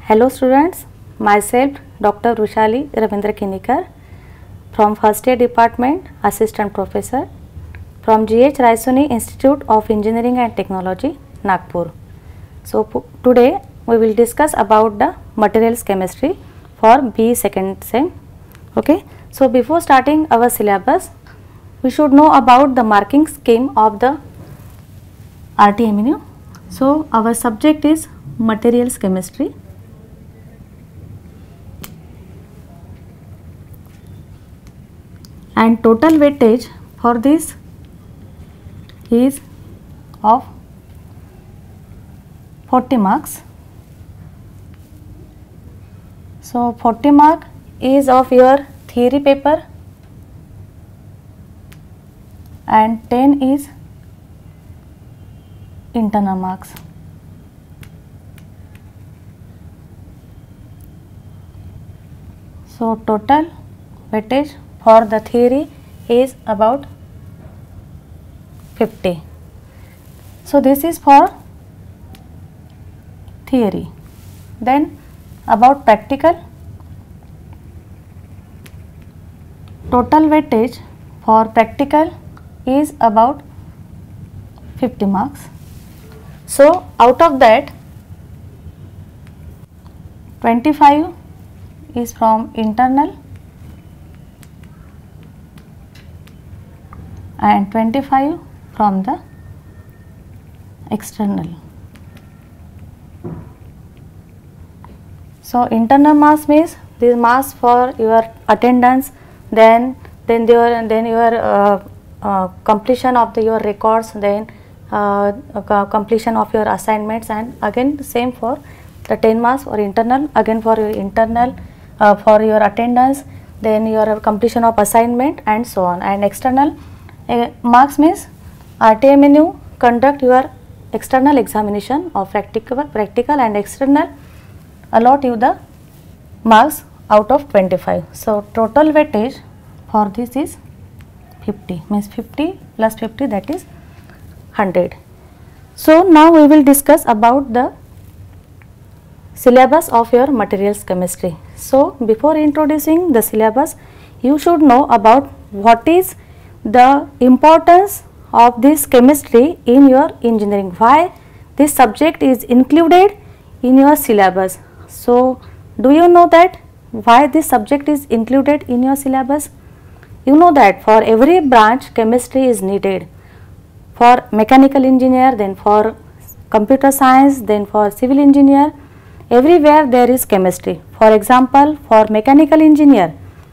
Hello students, myself Dr. Rushali Ravindra Kinikar from First Year Department, Assistant Professor from GH Raisoni Institute of Engineering and Technology, Nagpur. So today we will discuss about the materials chemistry for BE second sem. Okay. So before starting our syllabus, we should know about the marking scheme of the RTMNU. So our subject is materials chemistry. And total weightage for this is of 40 marks. So 40 mark is of your theory paper and 10 is internal marks. So total weightage for the theory is about 50. So this is for theory. Then about practical, total weightage for practical is about 50 marks. So out of that 25 is from internal and 25 from the external. So internal marks means these marks for your attendance, then your completion of your records, then completion of your assignments, and again same for the 10 marks for internal, again for your internal, for your attendance, then your completion of assignment and so on. And external marks means RTMNU conduct your external examination of practical and external allot you the marks out of 25. So total weightage for this is 50, means 50 plus 50, that is 100. So now we will discuss about the syllabus of your materials chemistry. So before introducing the syllabus, you should know about what is the importance of this chemistry in your engineering, why this subject is included in your syllabus. So do you know that why this subject is included in your syllabus? You know that for every branch chemistry is needed, for mechanical engineer, then for computer science, then for civil engineer, everywhere there is chemistry. For example, for mechanical engineer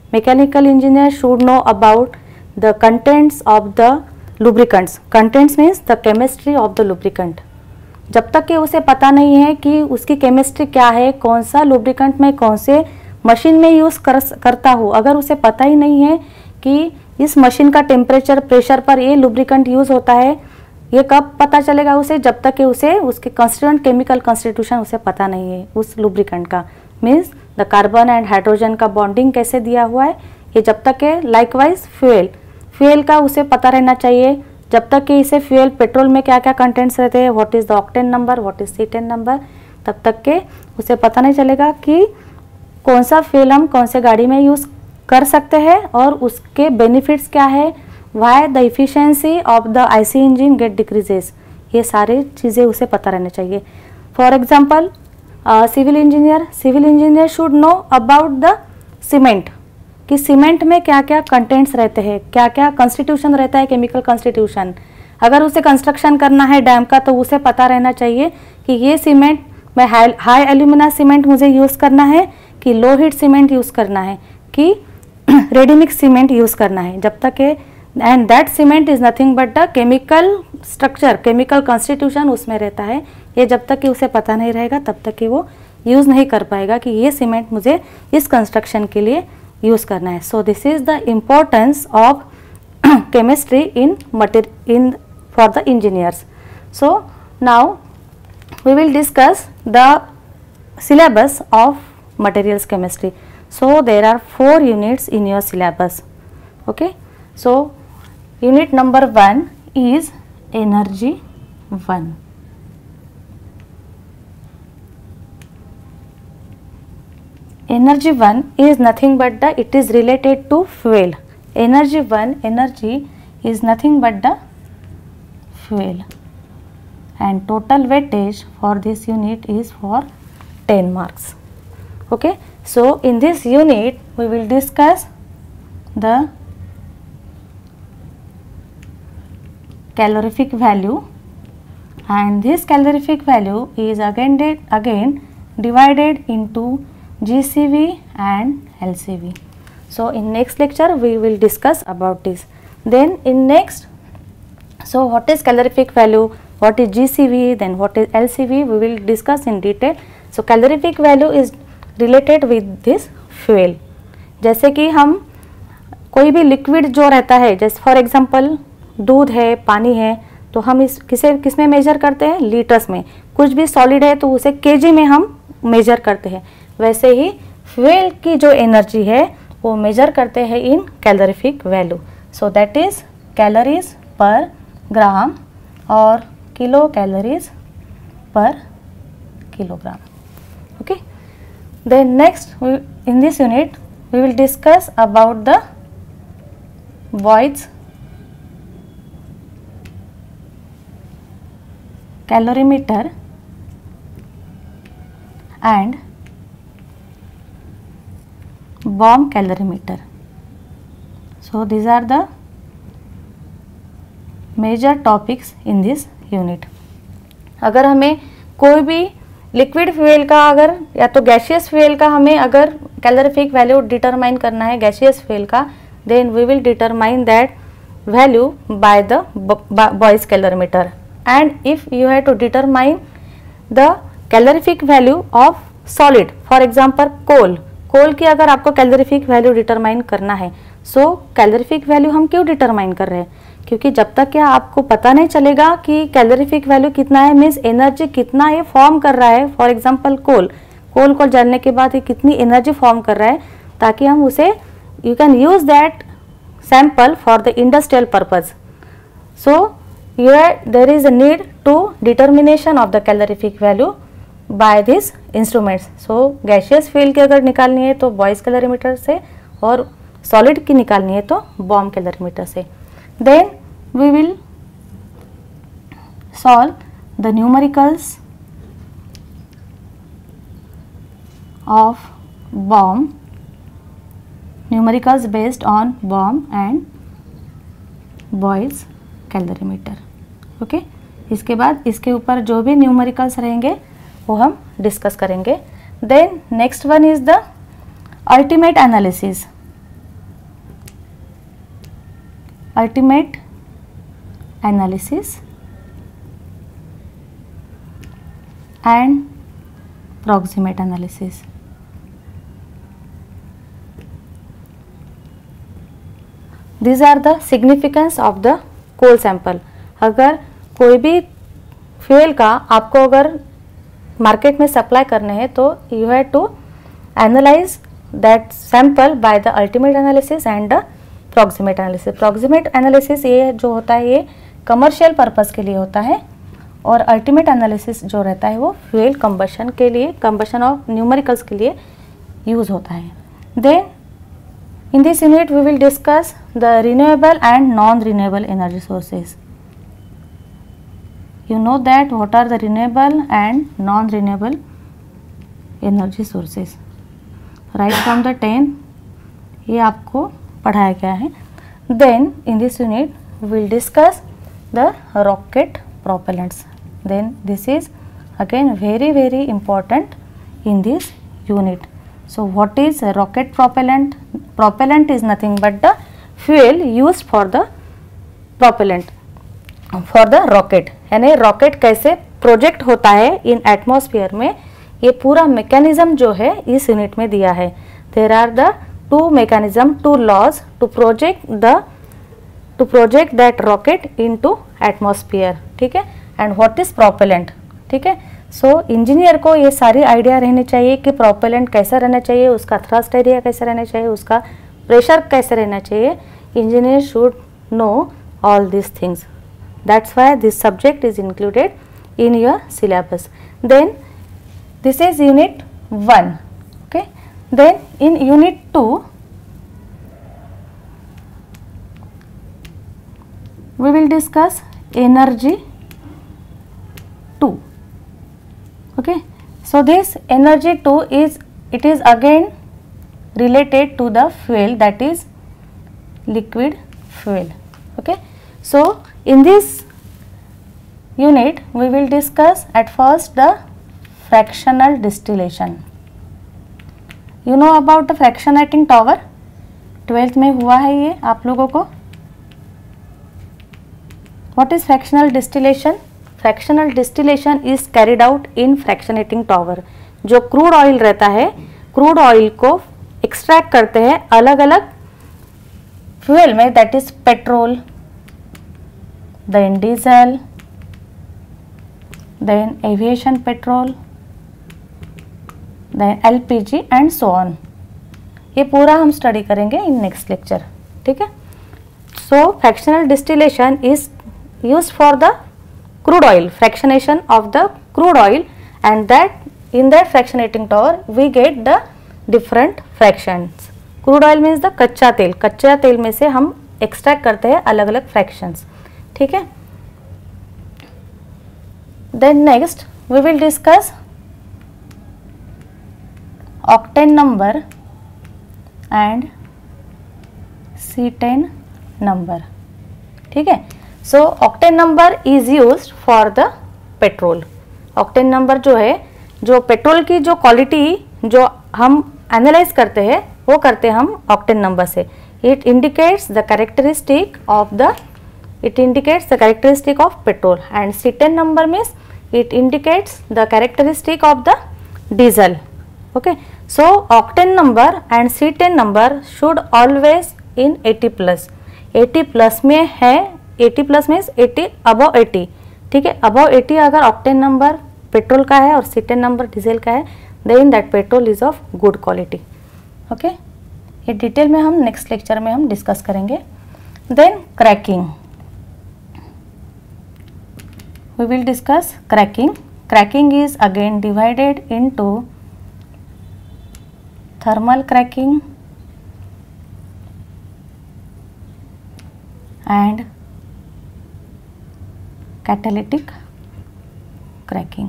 should know about the contents of the lubricants. Contents means the chemistry of the lubricant. जब तक कि उसे पता नहीं है कि उसकी chemistry क्या है, कौन सा लुब्रिकेंट में कौन से मशीन में यूज़ करता हूँ, अगर उसे पता ही नहीं है कि इस मशीन का टेम्परेचर प्रेशर पर ये लुब्रिकेंट यूज़ होता है, ये कब पता चलेगा उसे, जब तक कि उसे उसके कंस्टिट्यूएंट केमिकल कंस्टिट्यूशन उसे पता नहीं है उस लुब्रिकेंट का, means the carbon and hydrogen का बॉन्डिंग कैसे दिया हुआ है, ये जब तक के लाइकवाइज फ्यूल का उसे पता रहना चाहिए, जब तक कि इसे फ्यूल पेट्रोल में क्या क्या कंटेंट्स रहते हैं, what is the octane number, what is C10 number, तब तक के उसे पता नहीं चलेगा कि कौन सा फ्यूल हम कौन से गाड़ी में यूज़ कर सकते हैं और उसके बेनिफिट्स क्या है, why the efficiency of the IC engine get decreases, ये सारी चीज़ें उसे पता रहना चाहिए. For example civil engineer should know about the cement, कि सीमेंट में क्या क्या कंटेंट्स रहते हैं, क्या क्या कंस्टिट्यूशन रहता है, केमिकल कंस्टिट्यूशन. अगर उसे कंस्ट्रक्शन करना है डैम का तो उसे पता रहना चाहिए कि ये सीमेंट में हाई एल्यूमिना सीमेंट मुझे यूज़ करना है कि लो हीट सीमेंट यूज़ करना है कि रेडी मिक्स सीमेंट यूज़ करना है, जब तक के and that cement is nothing but the chemical structure, chemical constitution उसमें रहता है. ये जब तक कि उसे पता नहीं रहेगा तब तक कि वो यूज़ नहीं कर पाएगा कि ये सीमेंट मुझे इस कंस्ट्रक्शन के लिए यूज़ करना है. So this is the importance of chemistry in for the engineers. So now we will discuss the syllabus of materials chemistry. So there are 4 units in your syllabus. Okay. So unit number 1 is energy 1. energy 1 is nothing but the, it is related to fuel. Energy 1, energy is nothing but the fuel, and total weightage for this unit is for 10 marks. Okay, so in this unit we will discuss the calorific value, and this calorific value is again divided into GCV and LCV. So in next lecture we will discuss about this. Then in next, so what is calorific value, what is GCV, then what is LCV, we will discuss in detail. So calorific value is related with this fuel. जैसे कि हम कोई भी liquid जो रहता है, जैसे for example दूध है, पानी है, तो हम इस किस में मेजर करते हैं, लीटर्स में. कुछ भी सॉलिड है तो उसे केजी में हम मेजर करते हैं. वैसे ही फ्यूल की जो एनर्जी है वो मेजर करते हैं in calorific value. So that is calories per gram और kilo calories per kilogram. Okay, then next in this unit we will discuss about the Boyle's calorimeter and Bohm calorimeter. So these are the major topics in this unit. अगर हमें कोई भी liquid fuel का अगर या तो gaseous fuel का हमें अगर कैलोरीफिक वैल्यू डिटरमाइन करना है गैसियस फ्यूल का, then we will determine that value by the Boys calorimeter. And if you have to determine the calorific value of solid, for example coal की अगर आपको calorific value determine करना है, सो calorific value हम क्यों determine कर रहे हैं, क्योंकि जब तक क्या आपको पता नहीं चलेगा कि कैलोरीफिक वैल्यू कितना है, मीन्स एनर्जी कितना ये फॉर्म कर रहा है. फॉर एग्जांपल कोल को जानने के बाद ये कितनी एनर्जी फॉर्म कर रहा है, ताकि हम उसे you can use that sample for the industrial purpose. So there is a need to determination of the calorific value by this instruments. So gaseous fuel की अगर निकालनी है तो बॉयज कैलोरीमीटर से, और सॉलिड की निकालनी है तो बॉम कैलोरीमीटर से. Then we will solve the numericals of Bohm, numericals based on Bohm and Boyle's calorimeter. Okay, इसके बाद इसके ऊपर जो भी न्यूमेरिकल्स रहेंगे वो हम डिस्कस करेंगे. Then next one is the ultimate analysis. Ultimate analysis and proximate analysis. These are the significance of the coal sample. अगर कोई भी फ्यूल का आपको अगर मार्केट में सप्लाई करने हैं तो you have to analyze that sample by the ultimate analysis and the proximate analysis. Proximate analysis ये जो होता है ये कमर्शियल पर्पस के लिए होता है, और अल्टीमेट एनालिसिस जो रहता है वो फ्यूल कंबशन के लिए, कंबशन ऑफ न्यूमेरिकल्स के लिए यूज होता है. Then in this unit we will discuss the renewable and non renewable energy sources. You know that what are the renewable and non renewable energy sources. Right from the 10 ये आपको पढ़ाया गया है. Then in this unit will discuss the rocket propellants. Then this is again very important in this unit. So what is a rocket propellant? Propellant is nothing but the fuel used for the propellant for the rocket. यानी rocket कैसे project होता है इन atmosphere में, ये पूरा mechanism जो है इस यूनिट में दिया है. There are the two mechanism, two laws to project that rocket into atmosphere. ठीक है, and what is propellant. ठीक है, सो इंजीनियर को ये सारी आइडिया रहनी चाहिए कि प्रोपेलेंट कैसा रहना चाहिए, उसका थ्रस्ट एरिया कैसा रहना चाहिए, उसका प्रेशर कैसे रहना चाहिए. Engineer should know all this things. That's why this subject is included in your syllabus. Then this is unit 1. Okay, Then in unit 2 we will discuss energy 2. Okay, so this energy 2 is again related to the fuel, that is liquid fuel. Okay, so in this unit we will discuss at first the fractional distillation. You know about the fractionating tower, 12th में हुआ है ये आप लोगों को. What is fractional distillation? Fractional distillation is carried out in fractionating tower. जो crude oil रहता है, क्रूड ऑयल को एक्सट्रैक्ट करते हैं अलग अलग फ्यूल में, that is petrol, then diesel, then aviation petrol, then LPG and so on. ये पूरा हम स्टडी करेंगे इन नेक्स्ट लेक्चर. ठीक है. So fractional distillation is used for the crude oil, fractionation of the crude oil, and that in that fractionating tower we get the different fractions. Crude oil means the कच्चा तेल, कच्चा तेल में से हम extract करते हैं अलग अलग फ्रैक्शंस. ठीक है. Then next we will discuss octane number and C10 number. ठीक है. So octane number is used for the petrol. Octane number जो है, जो पेट्रोल की जो क्वालिटी जो हम एनालाइज करते हैं वो करते हैं हम ऑक्टेन नंबर से. It indicates the characteristic of petrol. And C10 number means it indicates the characteristic of the diesel. Okay, so octane number and C10 number should always in 80+. 80+ में है. 80+ मीन्स 80 अबव 80. ठीक है. Above 80 अगर octane number petrol का है और C10 number diesel का है, then that petrol is of good quality. Okay, ये डिटेल में हम नेक्स्ट लेक्चर में हम डिस्कस करेंगे. Then cracking, we will discuss cracking. Cracking is again divided into thermal cracking and catalytic cracking.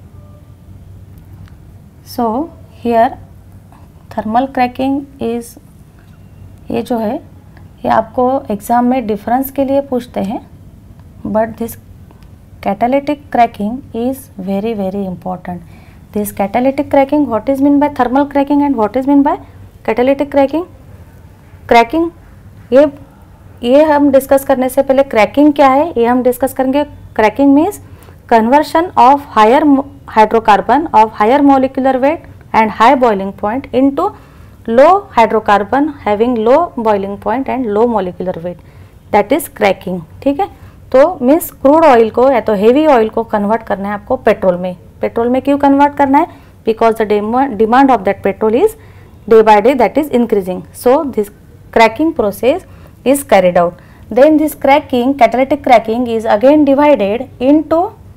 So here thermal cracking is, ये जो है ये आपको एग्जाम में डिफरेंस के लिए पूछते हैं, but this catalytic cracking is very very important. This catalytic cracking, what is mean by thermal cracking and what is mean by catalytic cracking? Cracking, ये हम डिस्कस करने से पहले क्रैकिंग क्या है ये हम डिस्कस करेंगे. Cracking means conversion of higher hydrocarbon of higher molecular weight and high boiling point into low hydrocarbon having low boiling point and low molecular weight, that is cracking. ठीक है. तो मीन्स क्रूड ऑयल को या तो heavy oil को convert करना है आपको पेट्रोल में. पेट्रोल में क्यों कन्वर्ट करना है? Because the demand of that petrol is day by day that is increasing. So this cracking process is carried out. Then this cracking, catalytic cracking, is again divided into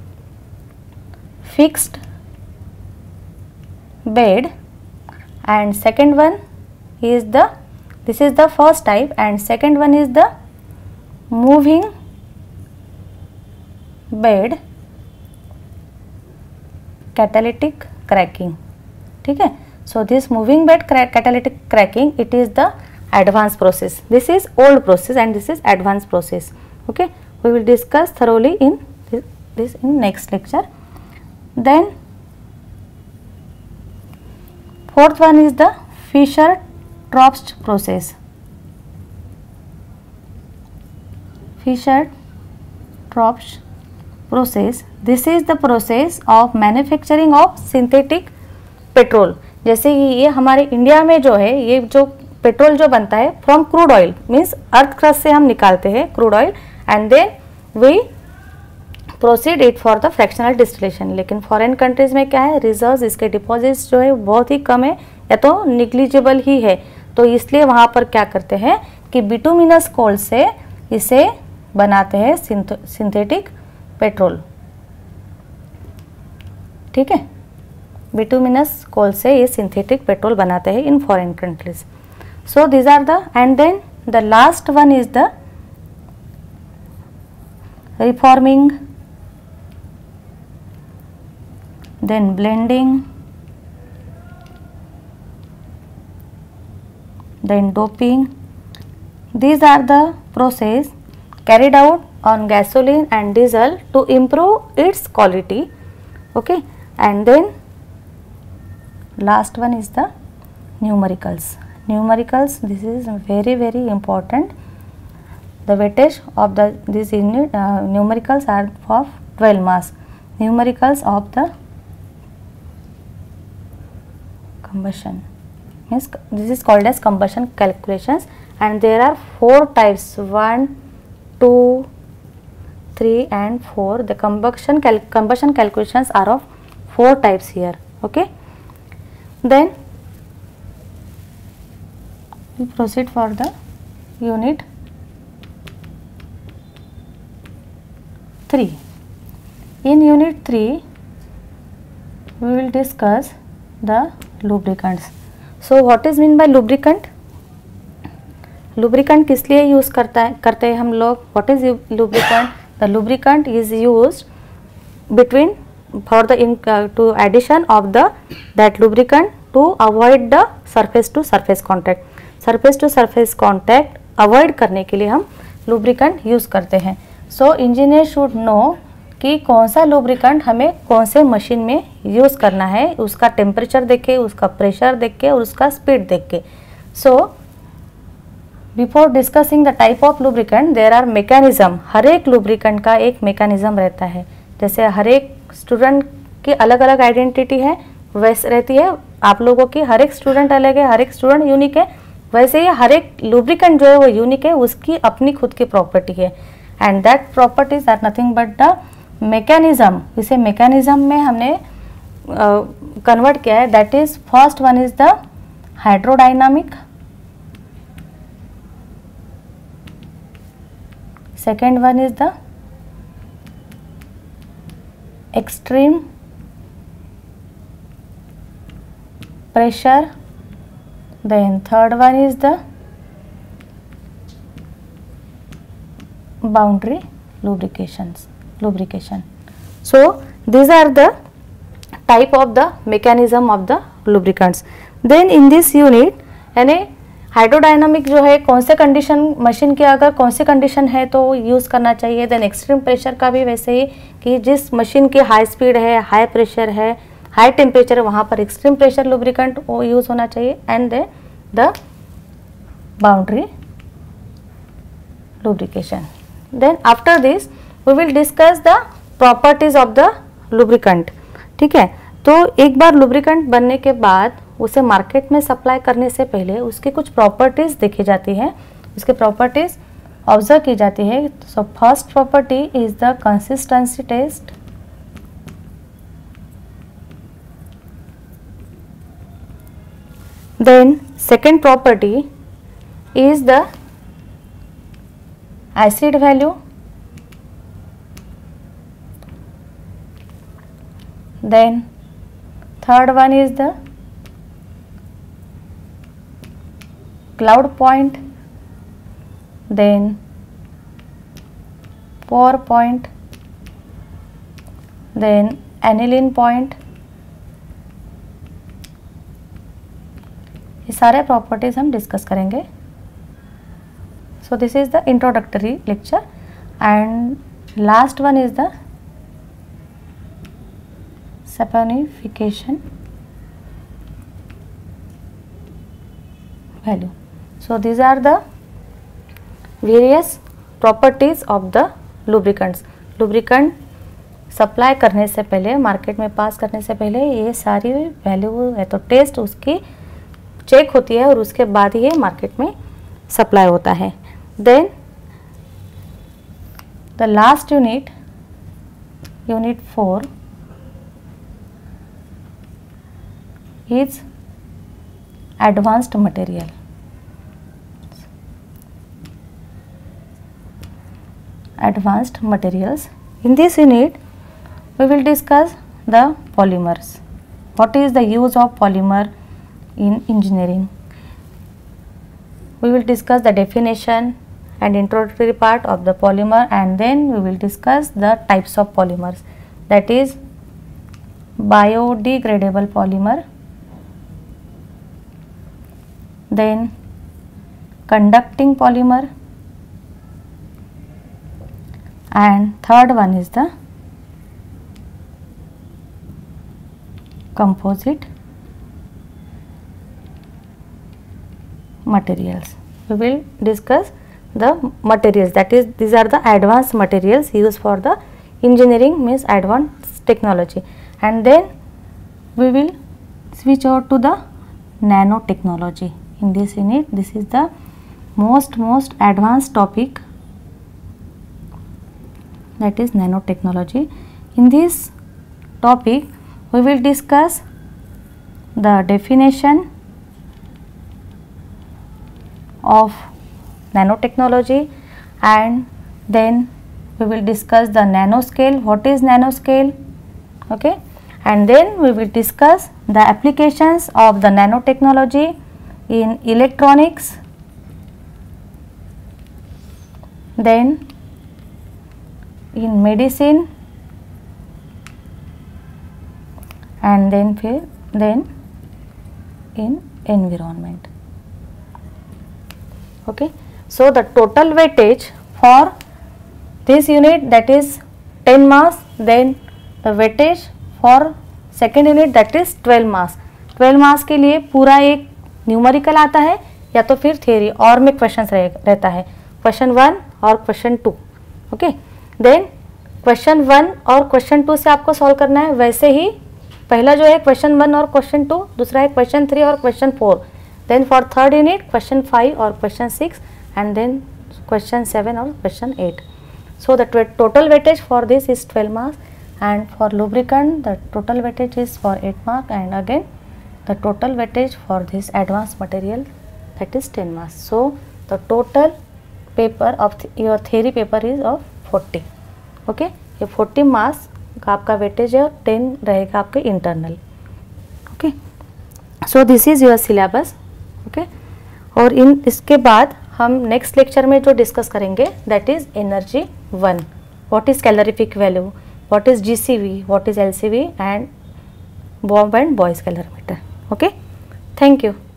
fixed bed, and second one is the, this is the first type, and second one is the moving bed catalytic cracking. ठीक है. So this moving bed catalytic cracking, it is the advanced process. This is old process and this is advanced process. Okay, we will discuss thoroughly in this in next lecture. Then fourth one is the Fischer-Tropsch process. Fischer-Tropsch process, this is the process of manufacturing of synthetic petrol. जैसे ये हमारे India में जो है, ये जो petrol जो बनता है from crude oil, means earth crust से हम निकालते हैं crude oil and then we proceed it for the fractional distillation. लेकिन फॉरेन कंट्रीज में क्या है, रिजर्व्स, इसके डिपॉजिट्स जो है बहुत ही कम है या तो निग्लिजिबल ही है. तो इसलिए वहाँ पर क्या करते हैं कि बिटुमिनस कोल से इसे बनाते हैं सिंथेटिक पेट्रोल. ठीक है. बिटुमिनस कोल से ये सिंथेटिक पेट्रोल बनाते हैं in foreign countries. So these are the, and then the last one is the reforming, then blending, then doping. These are the process carried out on gasoline and diesel to improve its quality. Okay, and then last one is the numericals. Numericals, this is very very important. The weightage of this unit numericals are of 12 mass. Numericals of the combustion means this is called as combustion calculations, and there are 4 types, 1, 2, 3 and 4. The combustion calculations are of 4 types here. Okay, then we proceed for the unit 3. In unit 3 we will discuss the lubricants. So what is mean by lubricant? Lubricant किस लिए use करते हैं हम लोग? What is lubricant? The lubricant is used between for the to addition of that lubricant to avoid the surface to surface contact. Surface to surface contact avoid करने के लिए हम lubricant यूज़ करते हैं. सो इंजीनियर शुड नो कि कौन सा lubricant हमें कौन से मशीन में यूज़ करना है, उसका टेम्परेचर देख के, उसका प्रेशर देख के और उसका स्पीड देख के. So before discussing the type of lubricant there are mechanism. हर एक लुब्रिकेंट का एक मैकेनिज्म रहता है. जैसे हर एक स्टूडेंट की अलग अलग आइडेंटिटी है वैसे रहती है, आप लोगों की हर एक स्टूडेंट अलग है, हर एक स्टूडेंट यूनिक है, वैसे ही हर एक लुब्रिकेंट जो है वो यूनिक है, उसकी अपनी खुद की प्रॉपर्टी है. And that properties are nothing but the mechanism. इसे मैकेनिज्म में हमने कन्वर्ट किया है. That is first one is the hydrodynamic, second one is the extreme pressure, then third one is the boundary lubrication. So these are the type of the mechanism of the lubricants. Then in this unit यानी hydrodynamic जो है कौन से condition machine के अगर कौन सी condition है तो यूज़ करना चाहिए. देन एक्सट्रीम प्रेशर का भी वैसे ही कि जिस मशीन की हाई स्पीड है, हाई प्रेशर है, हाई टेम्परेचर है, वहाँ पर एक्सट्रीम प्रेशर लुब्रिकेंट वो यूज़ होना चाहिए. And then the boundary lubrication. Then after this we will discuss the properties of the lubricant. ठीक है, तो एक बार lubricant बनने के बाद उसे मार्केट में सप्लाई करने से पहले उसकी कुछ प्रॉपर्टीज देखी जाती हैं, उसके प्रॉपर्टीज ऑब्जर्व की जाती है. So first property is the consistency test. Then second property is the acid value. Then third one is the cloud point, then pour point, then aniline point. ये सारे प्रॉपर्टीज हम डिस्कस करेंगे. So this is the introductory lecture, and last one is the saponification value. So these are the various properties of the lubricants. Lubricant supply करने से पहले, market में पास करने से पहले ये सारी वैल्यू है तो टेस्ट उसकी चेक होती है और उसके बाद ही ये मार्केट में सप्लाई होता है. Then the last unit, unit 4 is advanced material. Advanced materials. In this unit we will discuss the polymers. what is the use of polymer in engineering. We will discuss the definition and introductory part of the polymer, and then we will discuss the types of polymers, that is biodegradable polymer, then conducting polymer, and third one is the composite materials. We will discuss the materials, that is these are the advanced materials used for the engineering, means advanced technology, and then we will switch over to the nanotechnology. In this unit, this is the most advanced topic, that is nanotechnology. In this topic we will discuss the definition of nanotechnology, and then we will discuss the nanoscale, what is nanoscale, okay, and then we will discuss the applications of the nanotechnology in electronics, then in medicine, and then in environment. Okay. So, the total weightage for this unit, that is 10 mass, then the weightage for second unit, that is 12 mass. 12 मास के लिए पूरा एक numerical आता है या तो फिर theory और में क्वेश्चन रहता है, क्वेश्चन 1 और क्वेश्चन 2. ओके, देन क्वेश्चन 1 और क्वेश्चन 2 से आपको सॉल्व करना है. वैसे ही पहला जो है क्वेश्चन 1 और क्वेश्चन 2, दूसरा है क्वेश्चन 3 और question 4. Then for third unit question 5 और question 6, and then question 7 or question 8. So, the total weightage for this is 12 marks, and for lubricant the total weightage is for 8 marks, and again the total weightage for this advanced material, that is 10 marks. So, the total paper of your theory paper is of 40. Okay, ये 40 marks का आपका weightage है और 10 रहेगा आपके internal. Okay, so this is your syllabus. Okay, और इन इसके बाद हम नेक्स्ट लेक्चर में जो डिस्कस करेंगे, that is energy 1, what is calorific value, what is GCV, what is LCV, and bomb and Boys calorimeter. Okay, thank you.